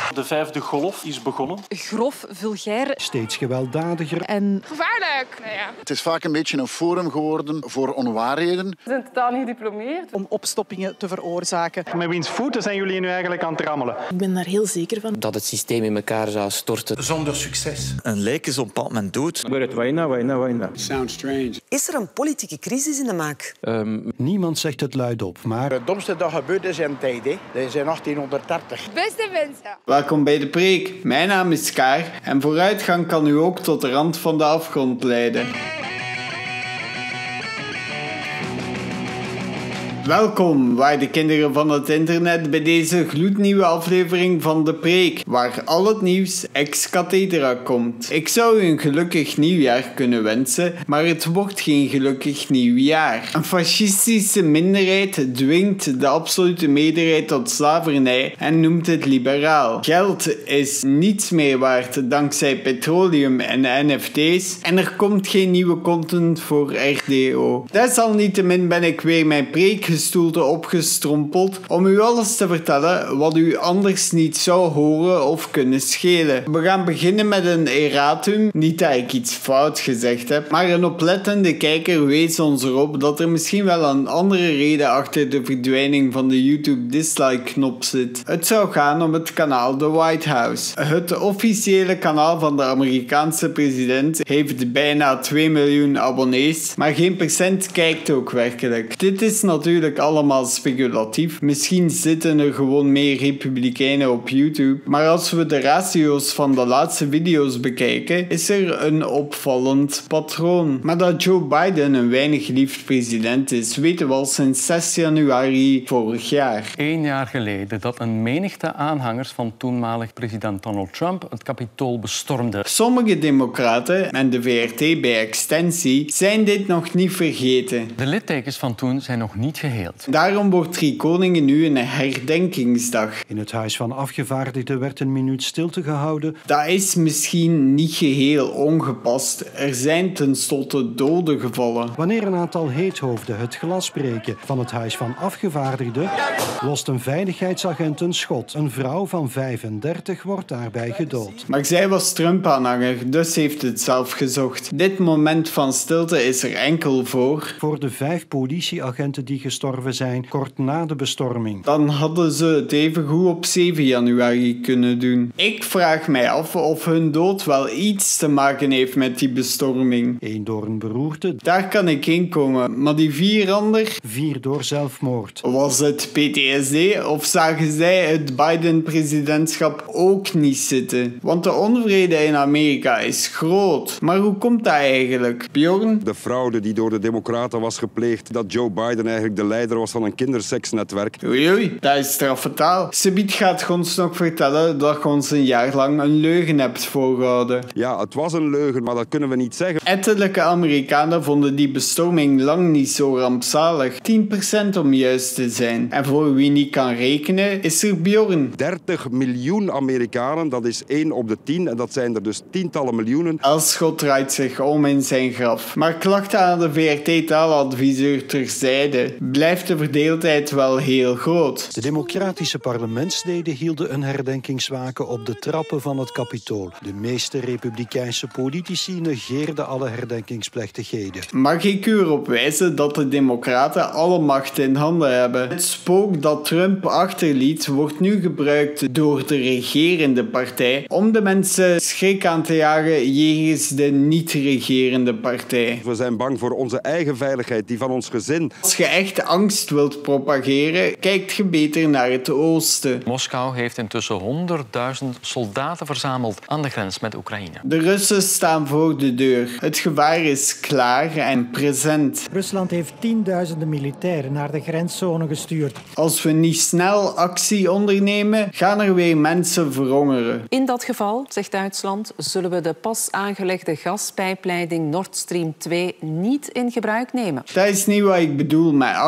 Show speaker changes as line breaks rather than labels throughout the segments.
De vijfde golf is begonnen.
Grof, vulgair.
Steeds gewelddadiger.
En
gevaarlijk. Nou ja.
Het is vaak een beetje een forum geworden voor onwaarheden.
Ze zijn totaal niet gediplomeerd.
om opstoppingen te veroorzaken.
Met wiens voeten zijn jullie nu eigenlijk aan het rammelen?
Ik ben daar heel zeker van.
Dat het systeem in elkaar zou storten.
Zonder succes.
Een lijk is op een bepaald moment dood.
Sounds strange.
Is er een politieke crisis in de maak?
Niemand zegt het luidop, maar...
Het domste dat gebeurd is in tijd. Dat is in 1830.
Beste mensen.
Welkom bij de preek. Mijn naam is Kaar en vooruitgang kan u ook tot de rand van de afgrond leiden. Welkom, waarde kinderen van het internet, bij deze gloednieuwe aflevering van De Preek, waar al het nieuws ex cathedra komt. Ik zou u een gelukkig nieuwjaar kunnen wensen, maar het wordt geen gelukkig nieuwjaar. Een fascistische minderheid dwingt de absolute meerderheid tot slavernij en noemt het liberaal. Geld is niets meer waard dankzij petroleum en NFT's en er komt geen nieuwe content voor RDO. Desalniettemin ben ik weer mijn preekgestoelte opgestrompeld om u alles te vertellen wat u anders niet zou horen of kunnen schelen. We gaan beginnen met een erratum, niet dat ik iets fout gezegd heb, maar een oplettende kijker wees ons erop dat er misschien wel een andere reden achter de verdwijning van de YouTube dislike-knop zit. Het zou gaan om het kanaal The White House. Het officiële kanaal van de Amerikaanse president heeft bijna 2 miljoen abonnees, maar geen procent kijkt ook werkelijk. Dit is natuurlijk allemaal speculatief. Misschien zitten er gewoon meer republikeinen op YouTube. Maar als we de ratio's van de laatste video's bekijken, is er een opvallend patroon. Maar dat Joe Biden een weinig geliefd president is, weten we al sinds 6 januari vorig jaar.
1 jaar geleden dat een menigte aanhangers van toenmalig president Donald Trump het Capitool bestormden.
Sommige democraten, en de VRT bij extensie, zijn dit nog niet vergeten.
De littekens van toen zijn nog niet geheeld.
Daarom wordt 3 Koningen nu een herdenkingsdag.
In het Huis van Afgevaardigden werd een minuut stilte gehouden.
Dat is misschien niet geheel ongepast. Er zijn tenslotte doden gevallen.
Wanneer een aantal heethoofden het glas breken van het Huis van Afgevaardigden, lost een veiligheidsagent een schot. Een vrouw van 35 wordt daarbij gedood.
Maar zij was Trump-aanhanger, dus heeft het zelf gezocht. Dit moment van stilte is er enkel voor
de 5 politieagenten die gestorven zijn kort na de bestorming.
Dan hadden ze het evengoed op 7 januari kunnen doen. Ik vraag mij af of hun dood wel iets te maken heeft met die bestorming.
1 door een beroerte.
Daar kan ik in komen, maar die 4 anderen?
4 door zelfmoord.
Was het PTSD of zagen zij het Biden-presidentschap ook niet zitten? Want de onvrede in Amerika is groot. Maar hoe komt dat eigenlijk? Bjorn?
De fraude die door de Democraten was gepleegd, dat Joe Biden eigenlijk de leider was van een kinderseksnetwerk.
Oei, dat is straffetaal. Subiet gaat ons nog vertellen dat je ons een jaar lang een leugen hebt voorgehouden.
Ja, het was een leugen, maar dat kunnen we niet zeggen.
Ettelijke Amerikanen vonden die bestorming lang niet zo rampzalig. 10% om juist te zijn. En voor wie niet kan rekenen, is er Bjorn.
30 miljoen Amerikanen, dat is 1 op de 10. En dat zijn er dus tientallen miljoenen.
Elschot draait zich om in zijn graf. Maar klachten aan de VRT-taaladviseur terzijde, blijft de verdeeldheid wel heel groot.
De democratische parlementsleden hielden een herdenkingswaken op de trappen van het Capitool. De meeste republikeinse politici negeerden alle herdenkingsplechtigheden.
Mag ik u erop wijzen dat de democraten alle macht in handen hebben? Het spook dat Trump achterliet wordt nu gebruikt door de regerende partij om de mensen schrik aan te jagen jegens de niet-regerende partij.
We zijn bang voor onze eigen veiligheid, die van ons gezin.
Als je echt angst wilt propageren, kijkt je beter naar het oosten.
Moskou heeft intussen 100.000 soldaten verzameld aan de grens met Oekraïne.
De Russen staan voor de deur. Het gevaar is klaar en present.
Rusland heeft 10.000 militairen naar de grenszone gestuurd.
Als we niet snel actie ondernemen, gaan er weer mensen verhongeren.
In dat geval, zegt Duitsland, zullen we de pas aangelegde gaspijpleiding Nord Stream 2 niet in gebruik nemen.
Dat is niet wat ik bedoel met actie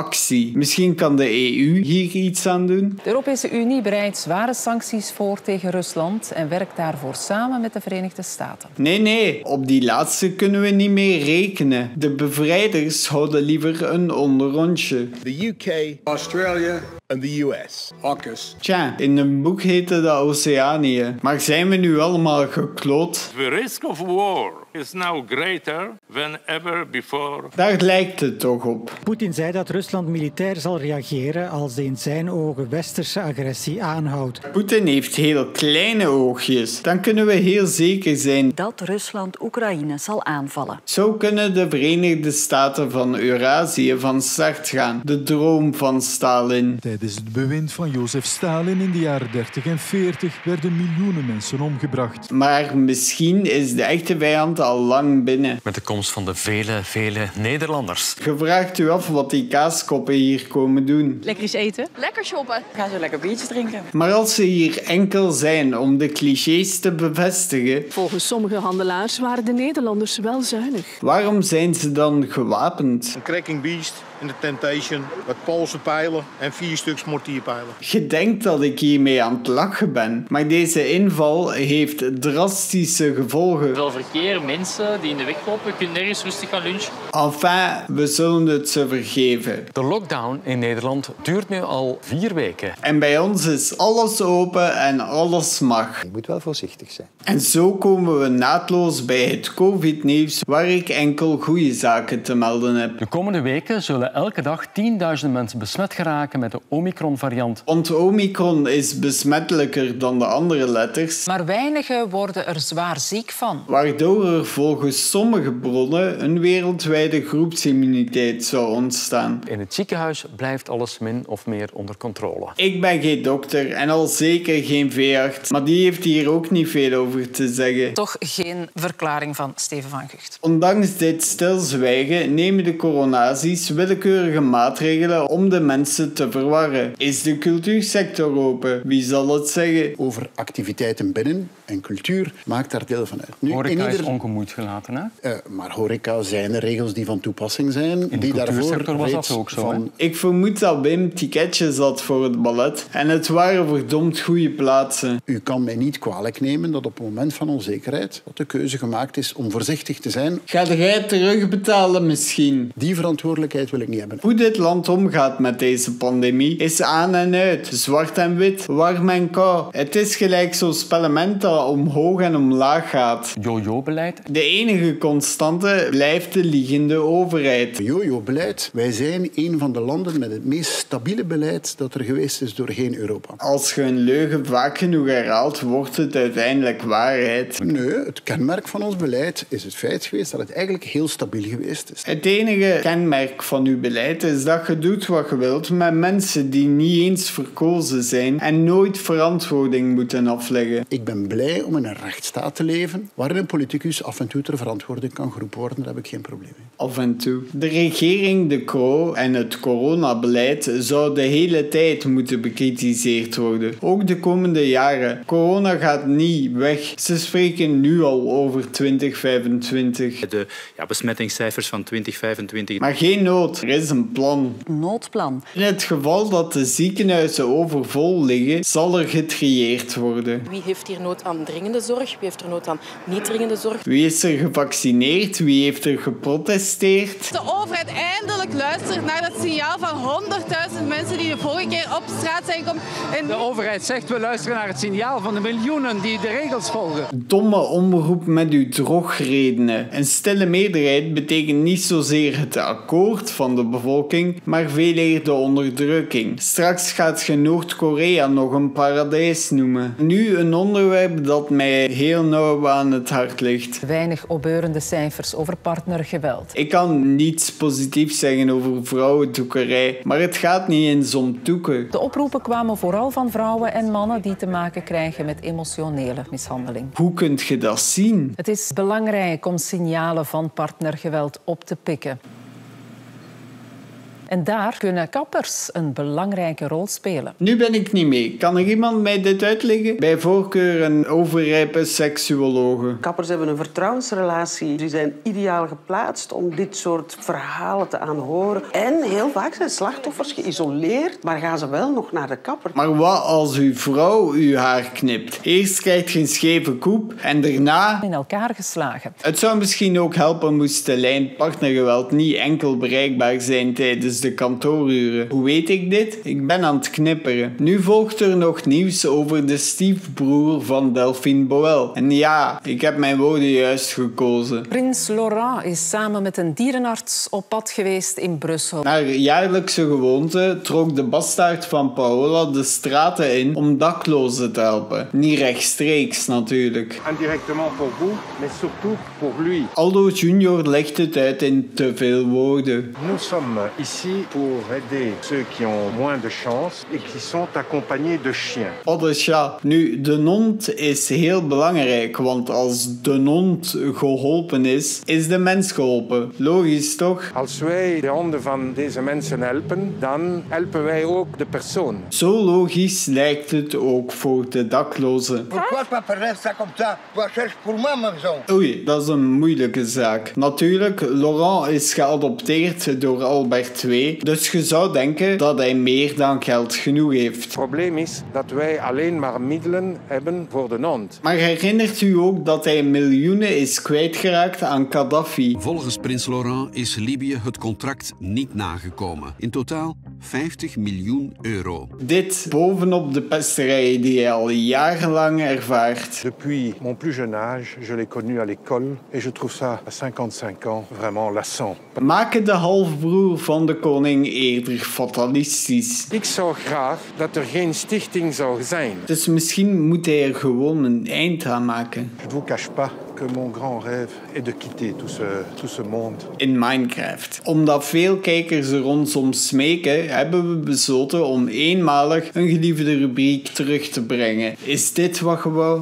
actie. Misschien kan de EU hier iets aan doen?
De Europese Unie bereidt zware sancties voor tegen Rusland en werkt daarvoor samen met de Verenigde Staten.
Nee, op die laatste kunnen we niet meer rekenen. De bevrijders houden liever een onderrondje.
The UK, Australia en de US. AUKUS.
Tja, in een boek heette dat Oceanië. Maar zijn we nu allemaal gekloot?
The risk of war is now greater than ever before.
Daar lijkt het toch op.
Poetin zei dat Rusland militair zal reageren als de in zijn ogen westerse agressie aanhoudt.
Poetin heeft heel kleine oogjes. Dan kunnen we heel zeker zijn
dat Rusland Oekraïne zal aanvallen.
Zo kunnen de Verenigde Staten van Eurasië van start gaan. De droom van Stalin.
Tijdens het bewind van Jozef Stalin in de jaren 30 en 40 werden miljoenen mensen omgebracht.
Maar misschien is de echte vijand al lang binnen.
Met de komst van de vele Nederlanders.
Je vraagt u af wat die kaaskoppen hier komen doen.
Lekker eens eten. Lekker shoppen.
Gaan zo lekker biertjes drinken.
Maar als ze hier enkel zijn om de clichés te bevestigen...
Volgens sommige handelaars waren de Nederlanders wel zuinig.
Waarom zijn ze dan gewapend?
Een cracking beast in de Temptation, wat Poolse pijlen en 4 stuks mortierpijlen.
Je denkt dat ik hiermee aan het lachen ben, maar deze inval heeft drastische gevolgen.
Veel verkeer, mensen die in de weg lopen, kunnen nergens rustig gaan lunchen.
Enfin, we zullen het ze vergeven.
De lockdown in Nederland duurt nu al 4 weken.
En bij ons is alles open en alles mag.
Je moet wel voorzichtig zijn.
En zo komen we naadloos bij het COVID-nieuws, waar ik enkel goede zaken te melden heb.
De komende weken zullen elke dag 10.000 mensen besmet geraken met de Omicron-variant.
Want Omicron is besmettelijker dan de andere letters.
Maar weinigen worden er zwaar ziek van.
Waardoor er volgens sommige bronnen een wereldwijde groepsimmuniteit zou ontstaan.
In het ziekenhuis blijft alles min of meer onder controle.
Ik ben geen dokter en al zeker geen veearts, maar die heeft hier ook niet veel over te zeggen.
Toch geen verklaring van Steven van Gucht.
Ondanks dit stilzwijgen nemen de coronazis willekeurige maatregelen om de mensen te verwarren. Is de cultuursector open? Wie zal het zeggen?
Over activiteiten binnen en cultuur maakt daar deel van uit.
Nu, horeca is ongemoeid gelaten, hè?
Maar horeca zijn er regels die van toepassing zijn.
In de cultuursector was dat ook zo, hè?
Ik vermoed dat Wim ticketjes had voor het ballet. En het waren verdomd goede plaatsen.
U kan mij niet kwalijk nemen dat op het moment van onzekerheid dat de keuze gemaakt is om voorzichtig te zijn.
Ga jij terugbetalen misschien?
Die verantwoordelijkheid wil ik niet hebben.
Hoe dit land omgaat met deze pandemie is aan en uit. Zwart en wit, warm en kou. Het is gelijk zo'n spellement dat omhoog en omlaag gaat.
Jojo-beleid?
De enige constante blijft de liegende overheid.
Jojo-beleid. Wij zijn een van de landen met het meest stabiele beleid dat er geweest is doorheen Europa.
Als je een leugen vaak genoeg herhaalt, wordt het uiteindelijk waarheid.
Nee, het kenmerk van ons beleid is het feit geweest dat het eigenlijk heel stabiel geweest is.
Het enige kenmerk van uw beleid is dat je doet wat je wilt met mensen die niet eens verkozen zijn en nooit verantwoording moeten afleggen.
Ik ben blij om in een rechtsstaat te leven waarin een politicus af en toe ter verantwoording kan geroepen worden. Daar heb ik geen probleem mee.
Af en toe. De regering De Croo en het coronabeleid zou de hele tijd moeten bekritiseerd worden. Ook de komende jaren. Corona gaat niet weg. Ze spreken nu al over 2025.
De besmettingscijfers van 2025.
Maar geen nood. Er is een plan.
Noodplan.
In het geval dat de ziekenhuizen overvol liggen, zal er getrieerd worden.
Wie heeft hier nood aan dringende zorg? Wie heeft er nood aan niet dringende zorg?
Wie is er gevaccineerd? Wie heeft er geprotesteerd?
De overheid eindelijk luistert naar dat signaal van 100.000 mensen die de vorige keer op straat zijn gekomen.
De overheid zegt we luisteren naar het signaal van de miljoenen die de regels volgen.
Domme omroep met uw drogredenen. Een stille meerderheid betekent niet zozeer het akkoord van de bevolking, maar veel eer de onderdrukking. Straks gaat je Noord-Korea nog een paradijs noemen. Nu een onderwerp dat mij heel nauw aan het hart ligt.
Weinig opbeurende cijfers over partnergeweld.
Ik kan niets positiefs zeggen over vrouwendoekerij, maar het gaat niet eens om toeken.
De oproepen kwamen vooral van vrouwen en mannen die te maken krijgen met emotionele mishandeling.
Hoe kunt je dat zien?
Het is belangrijk om signalen van partnergeweld op te pikken. En daar kunnen kappers een belangrijke rol spelen.
Nu ben ik niet mee. Kan er iemand mij dit uitleggen? Bij voorkeur een overrijpe seksuologe.
Kappers hebben een vertrouwensrelatie. Die zijn ideaal geplaatst om dit soort verhalen te aanhoren. En heel vaak zijn slachtoffers geïsoleerd, maar gaan ze wel nog naar de kapper.
Maar wat als uw vrouw uw haar knipt? Eerst krijgt je een scheve koep en daarna
in elkaar geslagen.
Het zou misschien ook helpen moest de lijn partnergeweld niet enkel bereikbaar zijn tijdens de kantooruren. Hoe weet ik dit? Ik ben aan het knipperen. Nu volgt er nog nieuws over de stiefbroer van Delphine Boel. En ja, ik heb mijn woorden juist gekozen.
Prins Laurent is samen met een dierenarts op pad geweest in Brussel.
Naar jaarlijkse gewoonte trok de bastaard van Paola de straten in om daklozen te helpen. Niet rechtstreeks natuurlijk.
Indirectement pour vous, mais surtout pour lui.
Aldo Junior legt het uit in te veel woorden.
Nous sommes ici pour aider ceux qui ont moins de chance et qui sont accompagnés de chiens.
Paddenschat. Nu, de hond is heel belangrijk, want als de hond geholpen is, is de mens geholpen. Logisch toch?
Als wij de honden van deze mensen helpen, dan helpen wij ook de persoon.
Zo logisch lijkt het ook voor de daklozen. Oei, dat is een moeilijke zaak. Natuurlijk, Laurent is geadopteerd door Albert II, dus je zou denken dat hij meer dan geld genoeg heeft.
Het probleem is dat wij alleen maar middelen hebben voor de hond.
Maar herinnert u ook dat hij miljoenen is kwijtgeraakt aan Gaddafi?
Volgens prins Laurent is Libië het contract niet nagekomen. In totaal 50 miljoen euro.
Dit bovenop de pesterijen die hij al jarenlang ervaart.
Depuis mon plus jeune âge, je l'ai connu à l'école et je trouve ça à 55 ans vraiment lassant.
Maken de halfbroer van de koning eerder fatalistisch?
Ik zou graag dat er geen stichting zou zijn.
Dus misschien moet hij er gewoon een eind aan maken.
Je ne vous cache pas que mon grand rêve est de quitter tout ce monde.
In Minecraft. Omdat veel kijkers er ons om smeken, hebben we besloten om eenmalig een geliefde rubriek terug te brengen. Is dit wat je wou?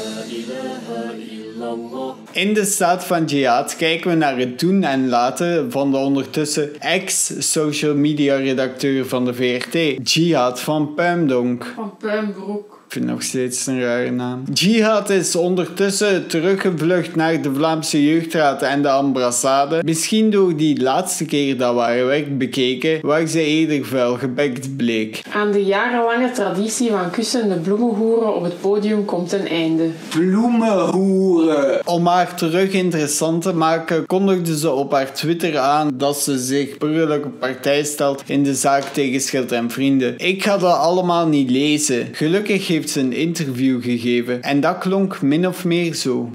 In de staat van Jihad kijken we naar het doen en laten van de ondertussen ex-social media redacteur van de VRT, Jihad van Puimdonk.
Van Puimbroek.
Ik vind het nog steeds een rare naam. Jihad is ondertussen teruggevlucht naar de Vlaamse Jeugdraad en de ambassade. Misschien door die laatste keer dat we haar werk bekeken, waar ze eerder vuilgebekt bleek.
Aan de jarenlange traditie van kussende bloemenhoeren op het podium komt een einde.
Bloemenhoeren! Om haar terug interessant te maken, kondigde ze op haar Twitter aan dat ze zich burgerlijke partij stelt in de zaak tegen Schild en Vrienden. Ik ga dat allemaal niet lezen. Gelukkig heeft ze een interview gegeven en dat klonk min of meer zo.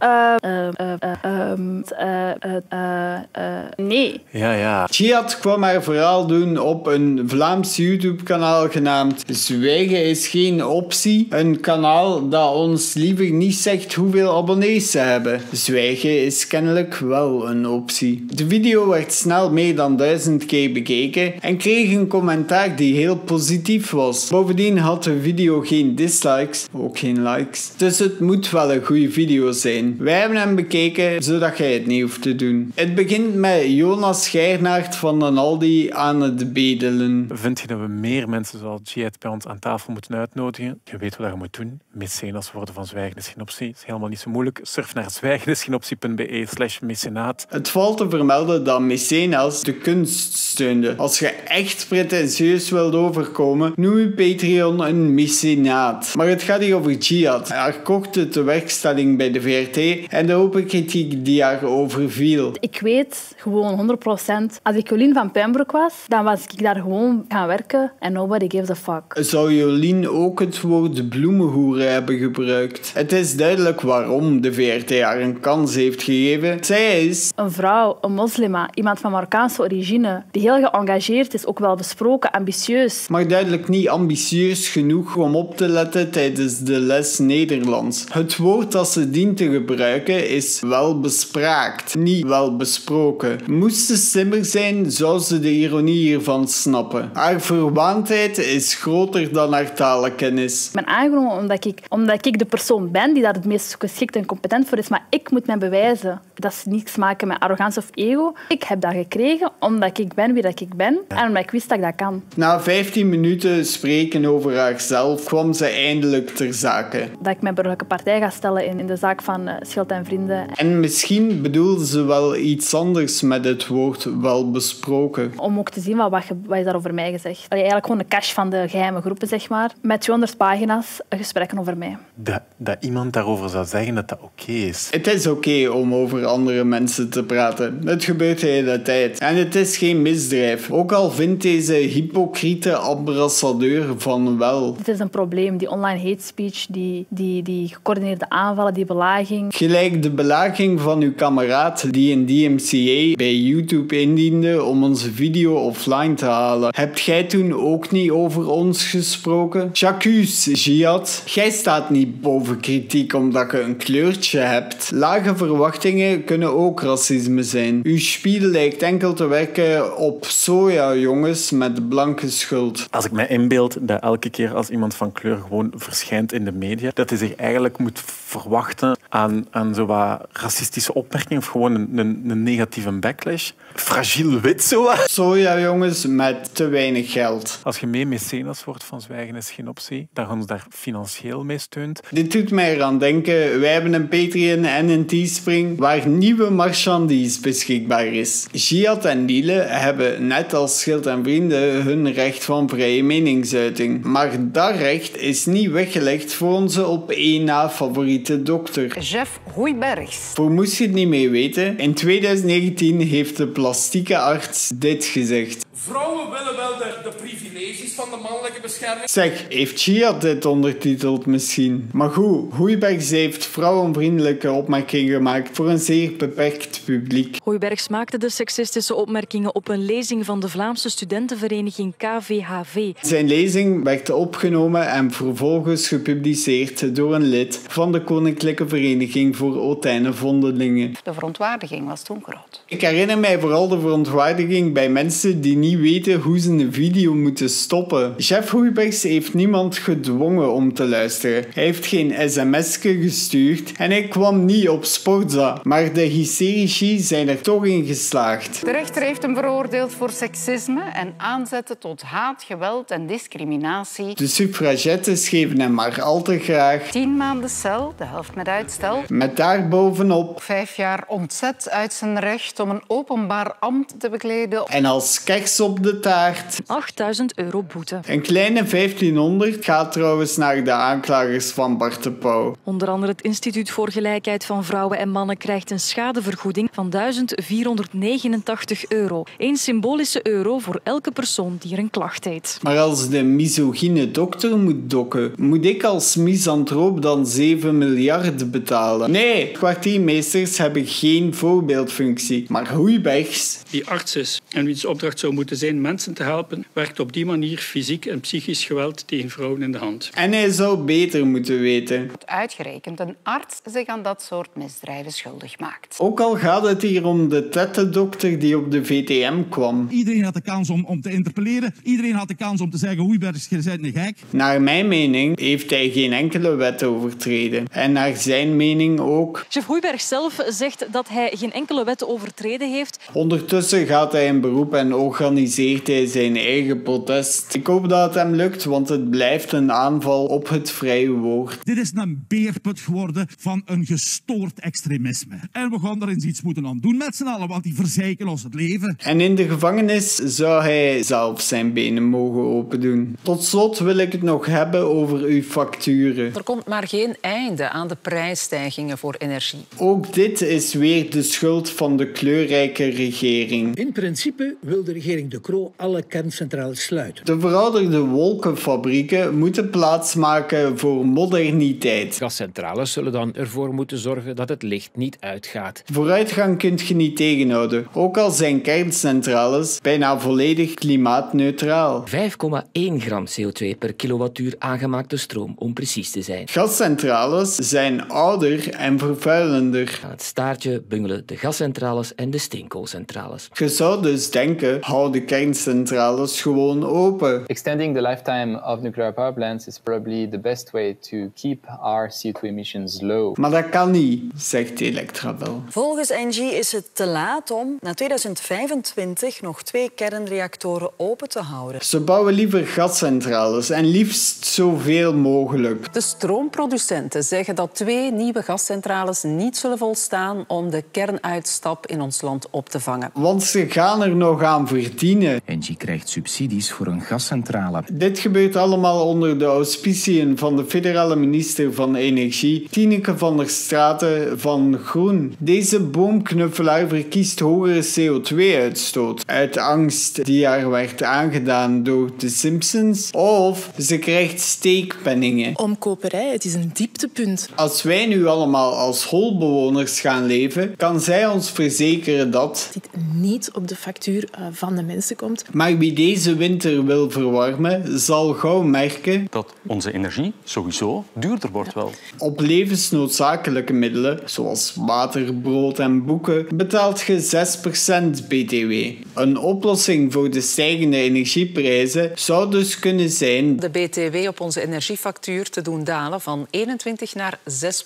Nee.
Ja. Jihad kwam haar verhaal doen op een Vlaams YouTube-kanaal genaamd Zwijgen is geen optie. Een kanaal dat ons liever niet zegt hoeveel abonnees ze hebben. Zwijgen is kennelijk wel een optie. De video werd snel meer dan 1000 keer bekeken en kreeg een commentaar die heel positief was. Bovendien had de video geen dislikes, ook geen likes. Dus het moet wel een goede video zijn. Wij hebben hem bekeken, zodat jij het niet hoeft te doen. Het begint met Jonas Geirnaert van den Aldi aan het bedelen.
Vind je dat we meer mensen zoals Jihad bij ons aan tafel moeten uitnodigen? Je weet wat je moet doen. Mecenas worden van Zwijgen is geen optie. Het is helemaal niet zo moeilijk. Surf naar zwijgenisgeenoptie.be/mecenaat.
Het valt te vermelden dat Mecenas de kunst steunde. Als je echt pretentieus wilt overkomen, noem je Patreon een mecenaat. Maar het gaat hier over Jihad. Haar korte tewerkstelling bij de VRT en de open kritiek die haar overviel.
Ik weet gewoon 100%, als ik Jolien van Puimbroek was, dan was ik daar gewoon gaan werken en nobody gives a fuck.
Zou Jolien ook het woord bloemenhoeren hebben gebruikt? Het is duidelijk waarom de VRT haar een kans heeft gegeven. Zij is
een vrouw, een moslima, iemand van Marokkaanse origine, die heel geëngageerd is, ook wel besproken, ambitieus.
Maar duidelijk niet ambitieus genoeg om op te letten tijdens de les Nederlands. Het woord dat ze dient te gebruiken is wel besproken. bespraakt, niet wel besproken. Moest ze slimmer zijn, zou ze de ironie hiervan snappen. Haar verwaandheid is groter dan haar talenkennis.
Ik ben aangenomen omdat ik de persoon ben die daar het meest geschikt en competent voor is, maar ik moet mij bewijzen. Dat is niets te maken met arrogantie of ego. Ik heb dat gekregen omdat ik ben wie dat ik ben en omdat ik wist dat ik dat kan.
Na 15 minuten spreken over haarzelf kwam ze eindelijk ter zake.
Dat ik mijn burgerlijke partij ga stellen in de zaak van Schild en Vrienden.
En misschien bedoelde ze wel iets anders met het woord wel besproken.
Om ook te zien wat is daar over mij gezegd. Eigenlijk gewoon de cache van de geheime groepen, zeg maar. Met 200 pagina's gesprekken over mij.
Dat iemand daarover zou zeggen dat dat oké is.
Het is oké om over andere mensen te praten. Het gebeurt de hele tijd. En het is geen misdrijf. Ook al vindt deze hypocriete ambassadeur van wel.
Het is een probleem, die online hate speech, die gecoördineerde aanvallen, die belaging.
Gelijk de belaging van uw kameraad die een DMCA bij YouTube indiende om onze video offline te halen. Hebt jij toen ook niet over ons gesproken? J'accuse, Jihad. Jij staat niet boven kritiek omdat je een kleurtje hebt. Lage verwachtingen kunnen ook racisme zijn. Uw spiel lijkt enkel te werken op sojajongens met blanke schuld.
Als ik me inbeeld dat elke keer als iemand van kleur gewoon verschijnt in de media, dat hij zich eigenlijk moet verwachten aan zo wat racistische opmerkingen of gewoon een negatieve backlash. Fragiel wit zo.
Sojajongens met te weinig geld.
Als je mee mecenas wordt van Zwijgen is geen optie, dat je ons daar financieel mee steunt.
Dit doet mij eraan denken, wij hebben een Patreon en een Teespring waar nieuwe marchandise beschikbaar is. Jihad en Niele hebben net als Schild en Vrienden hun recht van vrije meningsuiting. Maar dat recht is niet weggelegd voor onze op één na favoriete dokter.
Jeff Hooijbergs.
Voor moest je het niet mee weten, in 2019 heeft de plastieke arts dit gezegd.
Vrouwen willen wel de privileges van de mannelijke bescherming.
Zeg, heeft Jihad dit ondertiteld misschien? Maar goed, Hooijbergs heeft vrouwenvriendelijke opmerkingen gemaakt voor een zeer beperkt publiek.
Hooijbergs maakte de seksistische opmerkingen op een lezing van de Vlaamse studentenvereniging KVHV.
Zijn lezing werd opgenomen en vervolgens gepubliceerd door een lid van de Koninklijke Vereniging voor Otijne Vondelingen.
De verontwaardiging was toen groot.
Ik herinner mij vooral de verontwaardiging bij mensen die niet weten hoe ze een video moeten stoppen. Jeff Hooijbergs heeft niemand gedwongen om te luisteren. Hij heeft geen sms'je gestuurd en hij kwam niet op Sportza. Maar de hysterici zijn er toch in geslaagd.
De rechter heeft hem veroordeeld voor seksisme en aanzetten tot haat, geweld en discriminatie.
De suffragettes geven hem maar al te graag
10 maanden cel, de helft met uitstel.
Met daarbovenop
5 jaar ontzet uit zijn recht om een openbaar ambt te bekleden.
En als kers op de taart
€8.000 boete.
Een kleine 1500 gaat trouwens naar de aanklagers van Bart de Pauw.
Onder andere het Instituut voor Gelijkheid van Vrouwen en Mannen krijgt een schadevergoeding van €1.489. 1 symbolische euro voor elke persoon die er een klacht heeft.
Maar als de misogyne dokter moet dokken, moet ik als misantroop dan 7 miljard betalen? Nee, kwartiermeesters hebben geen voorbeeldfunctie. Maar Hooijbergs,
die arts is en wiens opdracht zou moeten zijn mensen te helpen, werkt op die manier fysiek en psychisch geweld tegen vrouwen in de hand.
En hij zou beter moeten weten.
Uitgerekend een arts zich aan dat soort misdrijven schuldig maakt.
Ook al gaat het hier om de tettendokter die op de VTM kwam.
Iedereen had de kans om te interpelleren. Iedereen had de kans om te zeggen, Hooijbergs, je bent een gek.
Naar mijn mening heeft hij geen enkele wet overtreden. En naar zijn mening ook.
Jeff Hooijbergs zelf zegt dat hij geen enkele wet overtreden heeft.
Ondertussen gaat hij in beroep en organiseert hij zijn eigen protest. Ik hoop dat het hem lukt, want het blijft een aanval op het vrije woord.
Dit is een beerput geworden van een gestoord extremisme. En we gaan er eens iets moeten aan doen met z'n allen, want die verzeiken ons het leven.
En in de gevangenis zou hij zelf zijn benen mogen opendoen. Tot slot wil ik het nog hebben over uw facturen.
Er komt maar geen einde aan de prijsstijgingen voor energie.
Ook dit is weer de schuld van de kleurrijke regering.
In principe wil de regering De Croo alle kerncentrales sluiten.
De verouderde wolkenfabrieken moeten plaatsmaken voor moderniteit.
Gascentrales zullen dan ervoor moeten zorgen dat het licht niet uitgaat.
Vooruitgang kun je niet tegenhouden, ook al zijn kerncentrales bijna volledig klimaatneutraal.
5,1 gram CO2 per kilowattuur aangemaakte stroom, om precies te zijn.
Gascentrales zijn ouder en vervuilender.
Aan het staartje bungelen de gascentrales en de steenkoolcentrales.
Je zou dus denken, hou de kerncentrales gewoon open.
Extending the lifetime of nuclear power plants is probably the best way to keep our CO2 emissions low.
Maar dat kan niet, zegt Electrabel.
Volgens ENGIE is het te laat om na 2025 nog 2 kernreactoren open te houden.
Ze bouwen liever gascentrales en liefst zoveel mogelijk.
De stroomproducenten zeggen dat 2 nieuwe gascentrales niet zullen volstaan om de kernuitstap in ons land op te vangen.
Want ze gaan er nog aan verdienen.
ENGIE krijgt subsidies voor een gascentrale.
Dit gebeurt allemaal onder de auspiciën van de federale minister van Energie, Tineke van der Straten van Groen. Deze boomknuffelaar verkiest hogere CO2-uitstoot uit angst die haar werd aangedaan door de Simpsons, of ze krijgt steekpenningen.
Omkoperij, het is een dieptepunt.
Als wij nu allemaal als holbewoners gaan leven, kan zij ons verzekeren dat
dit niet op de factuur van de mensen komt.
Maar wie deze winter wil verwarmen, zal gauw merken
dat onze energie sowieso duurder wordt wel.
Op levensnoodzakelijke middelen, zoals water, brood en boeken, betaalt je 6% BTW. Een oplossing voor de stijgende energieprijzen zou dus kunnen zijn
de BTW op onze energiefactuur te doen dalen van 21 naar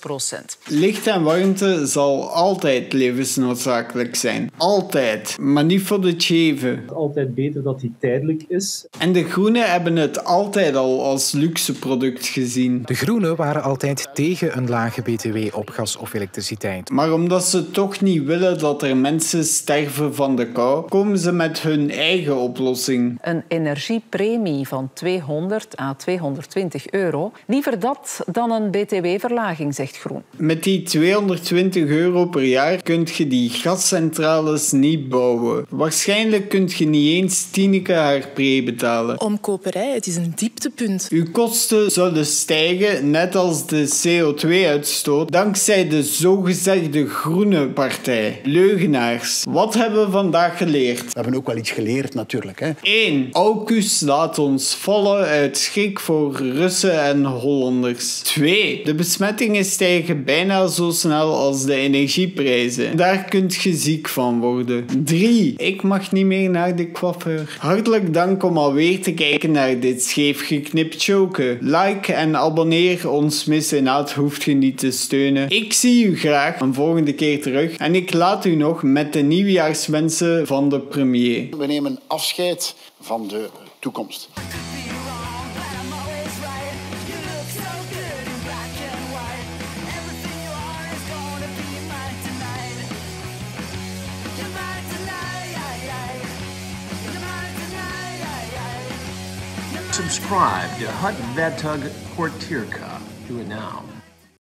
6%.
Licht en warmte zal altijd levensnoodzakelijk zijn. Altijd. Maar niet voor de tjeven.
Altijd beter dat die tijdelijk is.
En de Groenen hebben het altijd al als luxe product gezien.
De Groenen waren altijd tegen een lage BTW op gas of elektriciteit.
Maar omdat ze toch niet willen dat er mensen sterven van de kou, komen ze met hun eigen oplossing.
Een energiepremie van 200 à 220 euro. Liever dat dan een BTW-verlaging, zegt Groen.
Met die 220 euro per jaar kun je die gascentrales niet bouwen. Waarschijnlijk kun je niet eens Tineke haar pre betalen.
Omkoperij, het is een dieptepunt.
Uw kosten zullen stijgen, net als de CO2-uitstoot, dankzij de zogezegde groene partij. Leugenaars. Wat hebben we vandaag geleerd?
We hebben ook wel iets geleerd, natuurlijk.
1. AUKUS laat ons vallen uit schrik voor Russen en Hollanders. 2. De besmettingen stijgen bijna zo snel als de energieprijzen. Daar kunt je ziek van worden. 3. Ik mag niet meer naar de coiffeur. Hartelijk dank om alweer te kijken naar dit scheef geknipt choken. Like en abonneer ons missenaat, hoeft je niet te steunen. Ik zie u graag een volgende keer terug en ik laat u nog met de nieuwjaarswensen van de premier.
We nemen afscheid van de toekomst.
Subscribe to Hut Vetug Kwartierka. Do it now.